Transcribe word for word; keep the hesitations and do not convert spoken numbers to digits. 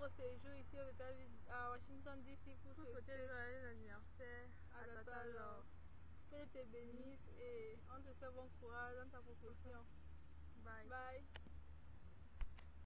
séjour ici aux États-Unis, à Washington D C pour, pour souhaiter souhaiter joyeux anniversaire à, à Tata, Tata Laure. Que Dieu te bénisse et on te souhaite bon courage dans ta profession. Bye. Bye.